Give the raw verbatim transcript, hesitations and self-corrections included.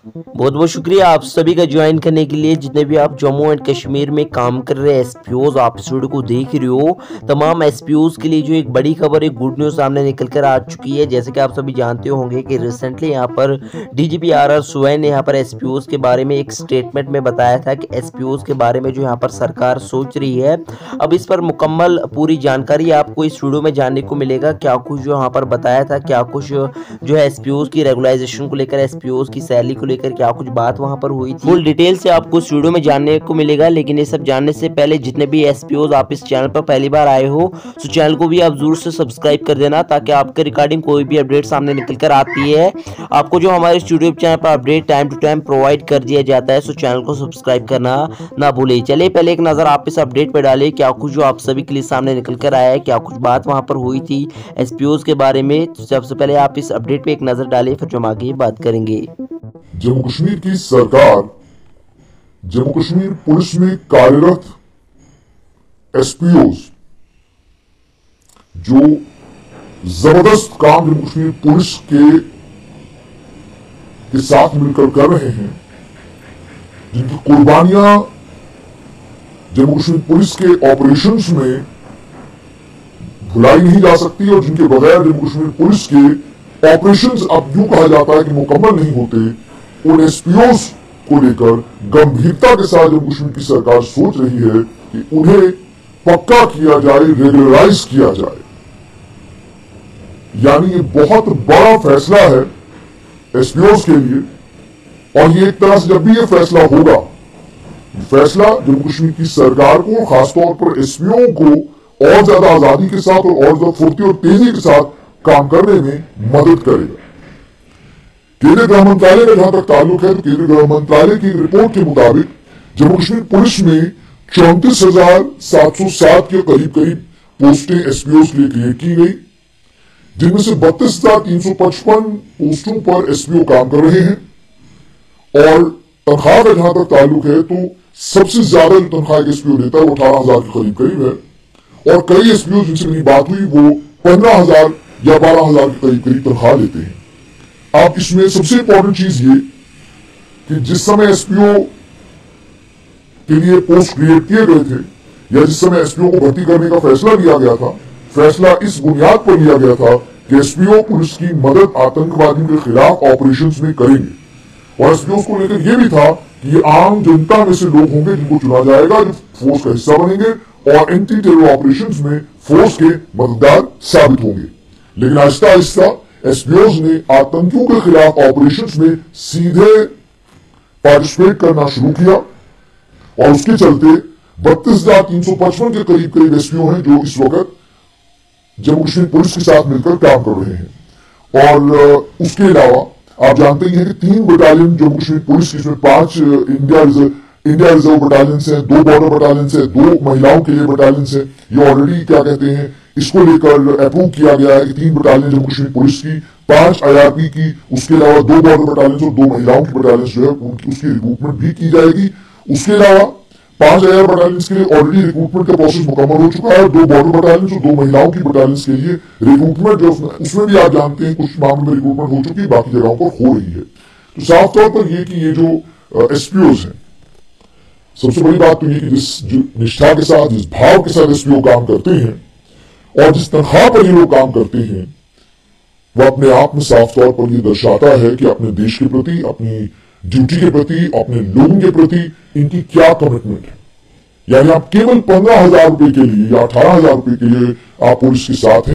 बहुत बहुत शुक्रिया आप सभी का ज्वाइन करने के लिए। जितने भी आप जम्मू एंड कश्मीर में काम कर रहे एसपीओज आप इस वीडियो को देख रहे हो, तमाम एसपीओज के लिए जो एक बड़ी खबर, एक गुड न्यूज़ सामने निकल कर आ चुकी है। जैसे कि आप सभी जानते होंगे कि रिसेंटली यहाँ पर डीजीपी आर आर सुवैन ने यहाँ पर एसपीओज के बारे में एक स्टेटमेंट में बताया था कि एसपीओज के बारे में जो यहाँ पर सरकार सोच रही है। अब इस पर मुकम्मल पूरी जानकारी आपको इस वीडियो में जानने को मिलेगा। क्या कुछ जो यहाँ पर बताया था, क्या कुछ जो है एसपीओज की रेगुलाइजेशन को लेकर, एसपीओज की सैलरी को लेकर क्या कुछ बात वहां पर हुई थी, फुल डिटेल से आपको इस वीडियो में जानने को मिलेगा। लेकिन ये सब जानने से पहले जितने भी एसपीओज आप इस चैनल पर पहली बार आए हो तो चैनल को भी आप जरूर से सब्सक्राइब कर देना, ताकि आपके रिगार्डिंग कोई भी अपडेट सामने निकल कर आती है आपको जो हमारे यूट्यूब चैनल पर update time to time provide कर दिया जाता है। सो चैनल को सब्सक्राइब करना ना भूले। चलिए पहले एक नजर आप इस अपडेट पर डालें, क्या कुछ जो आप सभी के लिए सामने निकल कर आया है, क्या कुछ बात वहां पर हुई थी एसपीओज के बारे में। सबसे पहले आप इस अपडेट पे एक नजर डालें, फिर जो हम आगे बात करेंगे। जम्मू कश्मीर की सरकार जम्मू कश्मीर पुलिस में कार्यरत एसपीओज जो जबरदस्त काम जम्मू कश्मीर पुलिस के के साथ मिलकर कर रहे हैं, जिनकी कुर्बानियां जम्मू कश्मीर पुलिस के ऑपरेशंस में भुलाई नहीं जा सकती, और जिनके बगैर जम्मू कश्मीर पुलिस के ऑपरेशंस अब यूं कहा जाता है कि मुकम्मल नहीं होते, उन एसपीओज को लेकर गंभीरता के साथ जम्मू कश्मीर की सरकार सोच रही है कि उन्हें पक्का किया जाए, रेगुलराइज किया जाए। यानी ये बहुत बड़ा फैसला है एसपीओज के लिए, और ये एक तरह से जब भी ये फैसला होगा, फैसला जम्मू कश्मीर की सरकार को, खासतौर पर एसपीओ को और ज्यादा आजादी के साथ और और ज्यादा फुर्ती और तेजी के साथ काम करने में मदद करेगा। केंद्रीय गृह मंत्रालय का जहां तक ताल्लुक है तो केंद्रीय गृह मंत्रालय की रिपोर्ट के मुताबिक जम्मू कश्मीर पुलिस में चौंतीस हजार सात सौ सात के करीब करीब पोस्टें एसपीओज के लिए क्रिएट की गई, जिनमें से बत्तीस हजार तीन सौ पचपन पोस्टों पर एसपीओ काम कर रहे हैं। और तनख्वाह का जहां तक ताल्लुक है तो सबसे ज्यादा जो तनख्वाह एक एसपीओ लेता है वो अठारह हजार के करीब करीब है, और कई एसपीओ जिनसे मेरी बात हुई वो पंद्रह हजार या बारह हजार के करीब करीब तनख्वाह लेते हैं। अब इसमें सबसे इंपॉर्टेंट चीज ये कि जिस समय एसपीओ के लिए पोस्ट क्रिएट किए गए थे, या जिस समय एसपीओ को भर्ती करने का फैसला लिया गया था, फैसला इस बुनियाद पर लिया गया था कि एसपीओ पुलिस की मदद आतंकवादियों के खिलाफ ऑपरेशंस में करेंगे, और एसपीओ को लेकर यह भी था कि ये आम जनता में से लोग होंगे जिनको चुना जाएगा, जो फोर्स का हिस्सा बनेंगे और एंटी टेरर ऑपरेशंस में फोर्स के मददगार साबित होंगे। लेकिन आहिस्ता आहिस्ता एसपीओज ने आतंकियों के खिलाफ ऑपरेशंस में सीधे पार्टिसिपेट करना शुरू किया, और उसके चलते बत्तीस हजार तीन सौ पचपन के करीब करीब एसपीओ हैं जो इस वक्त जम्मू कश्मीर पुलिस के साथ मिलकर काम कर रहे हैं। और उसके अलावा आप जानते ही हैं कि तीन बटालियन जम्मू कश्मीर पुलिस की, इसमें पांच India reserve India reserve battalion है, दो बॉर्डर बटालियन है, दो महिलाओं के लिए बटालियन है। ये ऑलरेडी क्या कहते हैं, इसको लेकर अप्रूव किया गया है कि तीन बटालियन जम्मू कश्मीर पुलिस की, पांच आईआरपी की, उसके अलावा दो बॉर्डर बटालियन और दो महिलाओं की बटालियन जो है उनकी उसकी रिक्रूटमेंट भी की जाएगी। उसके अलावा पांच आईआर बटालियन के लिए ऑलरेडी रिक्रूटमेंट का प्रोसेस मुकम्मल हो चुका है। दो बॉर्डर बटालियन और दो महिलाओं की बटालियन के लिए रिक्रूटमेंट जो उसमें, उसमें भी आप जानते हैं कुछ मामलों में रिक्रूटमेंट हो चुकी है, बाकी जगहों पर हो रही है। तो साफ तौर पर यह कि ये जो एसपीओज हैं, सबसे बड़ी बात तो ये कि जिस निष्ठा के साथ, जिस भाव के साथ एसपीओ काम करते हैं और जिस तनख्वाह पर ये लोग काम करते हैं, वह अपने आप में साफ तौर पर यह दर्शाता है कि अपने देश के प्रति, अपनी ड्यूटी के प्रति, अपने लोगों के प्रति इनकी क्या कमिटमेंट है। यानी आप केवल पंद्रह हजार रुपए के लिए या अठारह हजार रुपए के लिए आप पुलिस के साथ हैं।